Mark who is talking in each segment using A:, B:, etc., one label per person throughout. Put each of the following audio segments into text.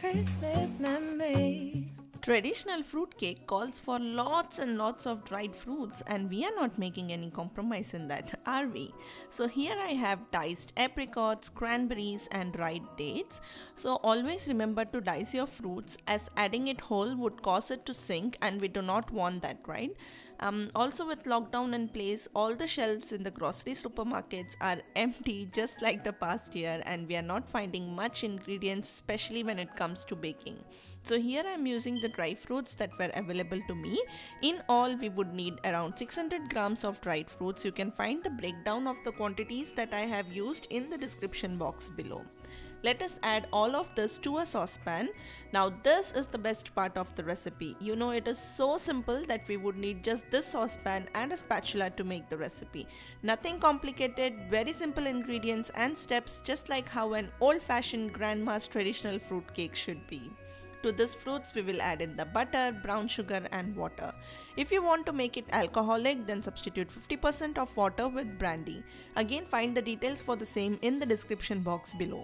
A: Christmas memories.
B: Traditional fruitcake calls for lots and lots of dried fruits, and we are not making any compromise in that, are we? So here I have diced apricots, cranberries and dried dates. So always remember to dice your fruits, as adding it whole would cause it to sink, and we do not want that, right? Also, with lockdown in place, all the shelves in the grocery supermarkets are empty just like the past year, and we are not finding much ingredients, especially when it comes to baking. So here I am using the dry fruits that were available to me. In all, we would need around 600 grams of dried fruits. You can find the breakdown of the quantities that I have used in the description box below. Let us add all of this to a saucepan. Now this is the best part of the recipe. You know, it is so simple that we would need just this saucepan and a spatula to make the recipe. Nothing complicated, very simple ingredients and steps, just like how an old-fashioned grandma's traditional fruit cake should be. To this fruits we will add in the butter, brown sugar and water. If you want to make it alcoholic, then substitute 50% of water with brandy. Again, find the details for the same in the description box below.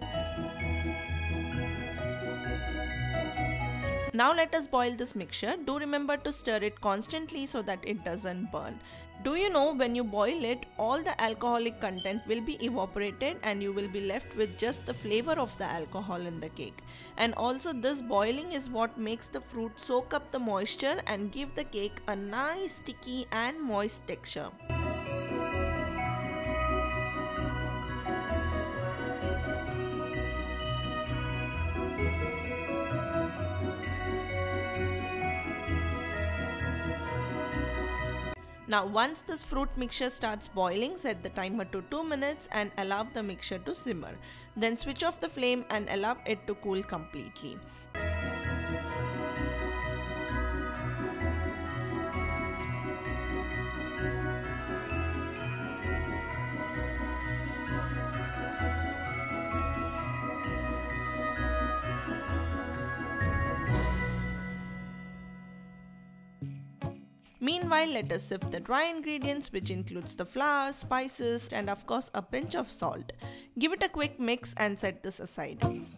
B: Now let us boil this mixture. Do remember to stir it constantly so that it doesn't burn. Do you know, when you boil it, all the alcoholic content will be evaporated and you will be left with just the flavor of the alcohol in the cake. And also this boiling is what makes the fruit soak up the moisture and give the cake a nice sticky and moist texture. Now once this fruit mixture starts boiling, set the timer to 2 minutes and allow the mixture to simmer. Then switch off the flame and allow it to cool completely. Meanwhile, let us sift the dry ingredients, which includes the flour, spices and of course a pinch of salt. Give it a quick mix and set this aside.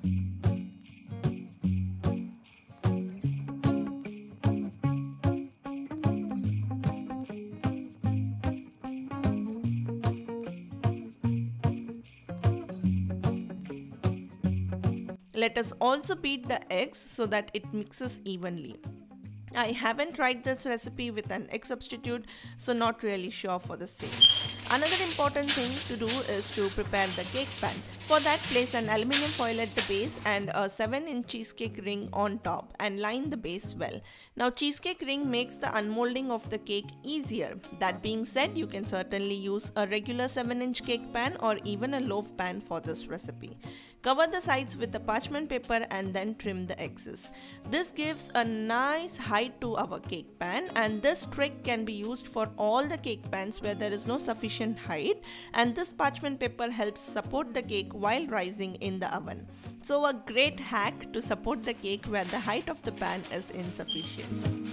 B: Let us also beat the eggs so that it mixes evenly. I haven't tried this recipe with an egg substitute, so not really sure for the same. Another important thing to do is to prepare the cake pan. For that, place an aluminium foil at the base and a 7-inch cheesecake ring on top and line the base well. Now cheesecake ring makes the unmolding of the cake easier. That being said, you can certainly use a regular 7-inch cake pan or even a loaf pan for this recipe. Cover the sides with the parchment paper and then trim the excess. This gives a nice height to our cake pan, and this trick can be used for all the cake pans where there is no sufficient height, and this parchment paper helps support the cake while rising in the oven. So a great hack to support the cake where the height of the pan is insufficient.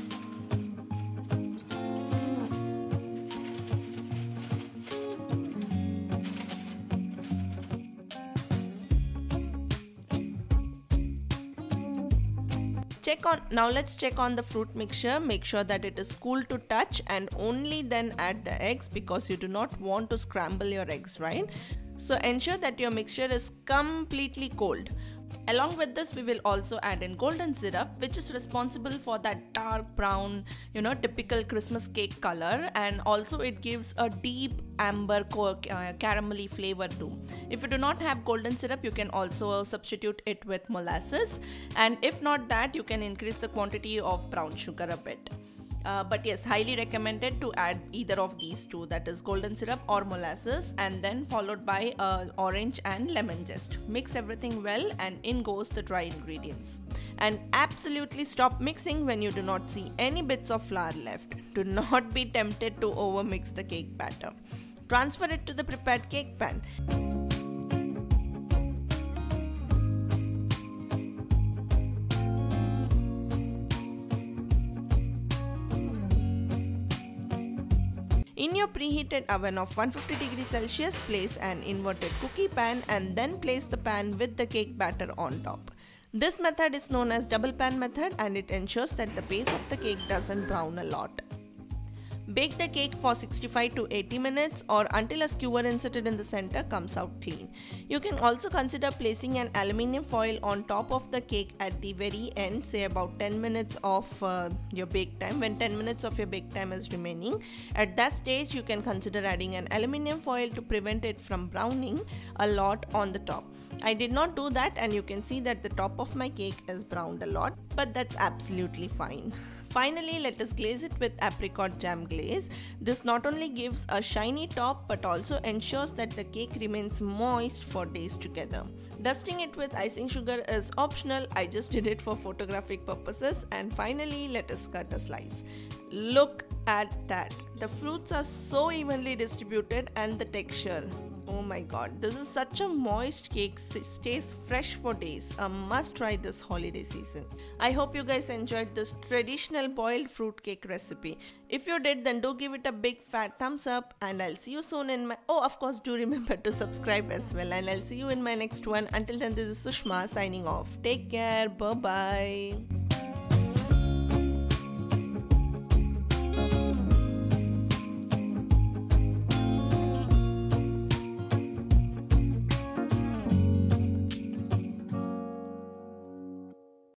B: Now let's check on the fruit mixture. Make sure that it is cool to touch and only then add the eggs, because you do not want to scramble your eggs, right? So ensure that your mixture is completely cold. Along with this, we will also add in golden syrup, which is responsible for that dark brown, typical Christmas cake color, and also it gives a deep amber caramelly flavor too. If you do not have golden syrup, you can also substitute it with molasses, and if not that, you can increase the quantity of brown sugar a bit. But yes, highly recommended to add either of these two, that is golden syrup or molasses, and then followed by orange and lemon zest. Mix everything well and in goes the dry ingredients. And absolutely stop mixing when you do not see any bits of flour left. Do not be tempted to overmix the cake batter. Transfer it to the prepared cake pan. In your preheated oven of 150 degrees Celsius, place an inverted cookie pan and then place the pan with the cake batter on top. This method is known as double pan method and it ensures that the base of the cake doesn't brown a lot. Bake the cake for 65 to 80 minutes or until a skewer inserted in the center comes out clean. You can also consider placing an aluminium foil on top of the cake at the very end, say about 10 minutes of your bake time. When 10 minutes of your bake time is remaining, at that stage you can consider adding an aluminium foil to prevent it from browning a lot on the top. I did not do that and you can see that the top of my cake is browned a lot, but that's absolutely fine. Finally, let us glaze it with apricot jam glaze. This not only gives a shiny top but also ensures that the cake remains moist for days together. Dusting it with icing sugar is optional. I just did it for photographic purposes. And finally, let us cut a slice. Look at that. The fruits are so evenly distributed and the texture. Oh my god, this is such a moist cake, stays fresh for days. A must try this holiday season. I hope you guys enjoyed this traditional boiled fruit cake recipe. If you did, then do give it a big fat thumbs up and I'll see you soon in my... Oh, of course, do remember to subscribe as well and I'll see you in my next one. Until then, this is Sushma signing off. Take care. Bye-bye.